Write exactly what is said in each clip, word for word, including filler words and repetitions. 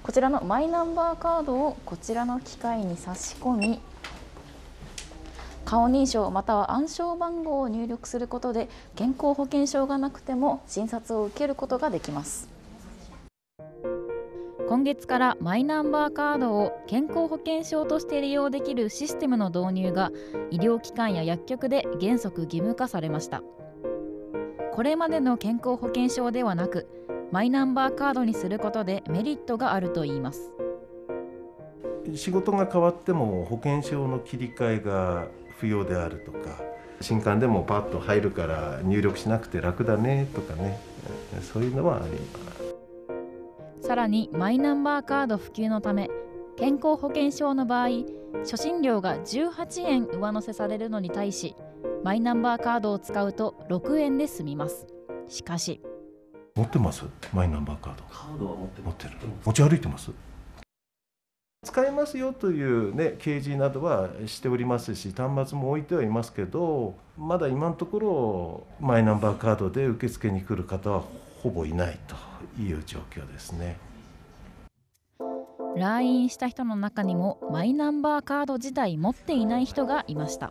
こちらのマイナンバーカードをこちらの機械に差し込み、顔認証または暗証番号を入力することで健康保険証がなくても診察を受けることができます。今月からマイナンバーカードを健康保険証として利用できるシステムの導入が医療機関や薬局で原則義務化されました。これまでの健康保険証ではなくマイナンバーカードにすることでメリットがあるといいます。 仕事が変わっても保険証の切り替えが不要であるとか、新刊でもパッと入るから入力しなくて楽だねとかね、そういうのはあります。 さらにマイナンバーカード普及のため、健康保険証の場合初診料がじゅうはちえん上乗せされるのに対し、マイナンバーカードを使うとろくえんで済みます。しかし持ってます？マイナンバーカード。 カードは持って持ってる。持ち歩いてます？使えますよという、ね、掲示などはしておりますし、端末も置いてはいますけど、まだ今のところマイナンバーカードで受付に来る方はほぼいないという状況ですね。 来院した人の中にもマイナンバーカード自体持っていない人がいました。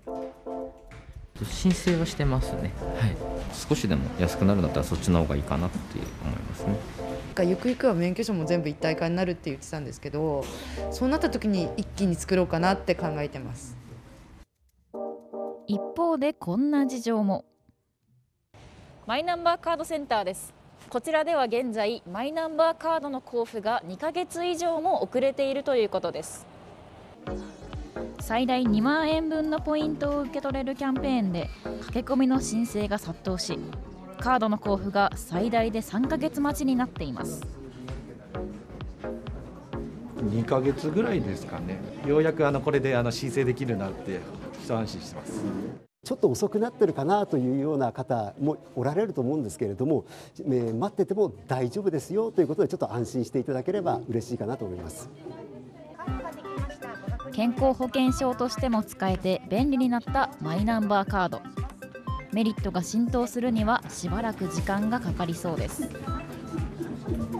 申請はしてますね、はい、少しでも安くなるんだったらそっちの方がいいかなって思いますね。 ゆくゆくは免許証も全部一体化になるって言ってたんですけど、そうなった時に一気に作ろうかなって考えてます。 一方でこんな事情も。マイナンバーカードセンターです。こちらでは現在マイナンバーカードの交付がにかげつ以上も遅れているということです。最大にまんえんぶんのポイントを受け取れるキャンペーンで駆け込みの申請が殺到し、カードの交付が最大でさんかげつ待ちになっています。 にかげつぐらいですかね。ようやくあのこれであの申請できるなって一安心してます。 ちょっと遅くなってるかなというような方もおられると思うんですけれども、えー、待ってても大丈夫ですよということでちょっと安心していただければ嬉しいかなと思います。 健康保険証としても使えて便利になったマイナンバーカード。メリットが浸透するにはしばらく時間がかかりそうです。